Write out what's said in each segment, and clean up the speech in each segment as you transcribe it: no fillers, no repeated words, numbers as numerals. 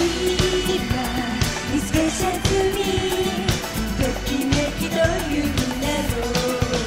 見つけちゃくみときめきという名の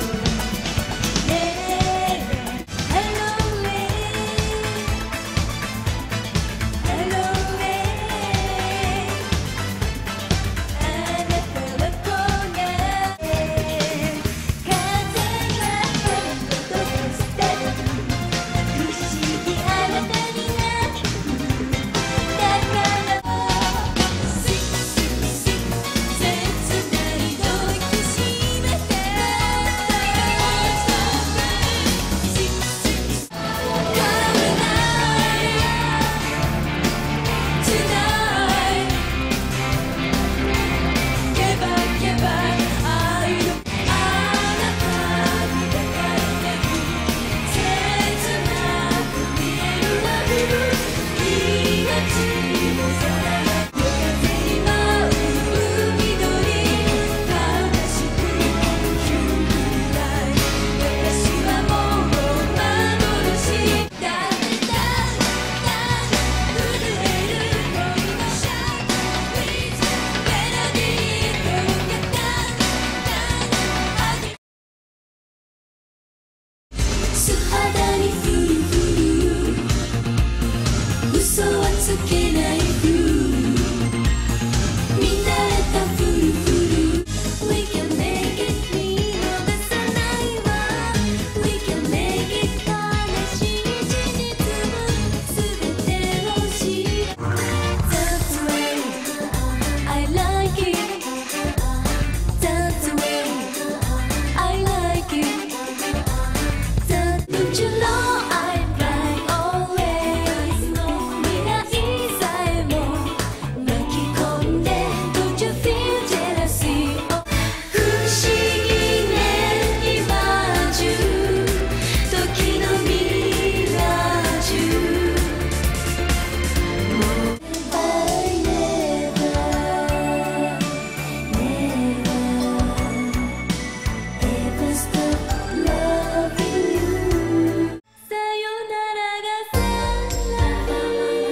素肌にフルフル嘘はつけないフル乱れたフルフル We can make it 見逃さないわ We can make it 悲しい事実も全てを知る That's the way I like it That's the way I like it Don't you know I fly always 未来さえも巻き込んで Don't you feel jealousy 不思議ね今中時のミラージュもう I never ever stop loving you さよならがさら後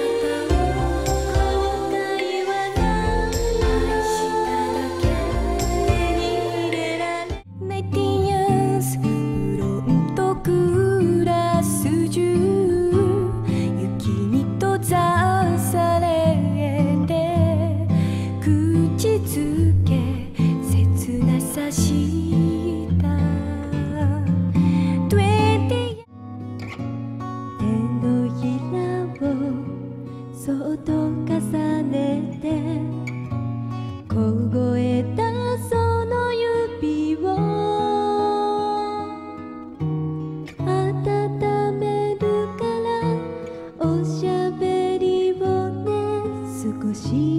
悔はない愛しただけ手に入れられ19 years フロントクラス中雪に閉ざされて口づけ切なさした20手のひらをそっと重ねて凍えたその指を温めるからおしゃべりをね少し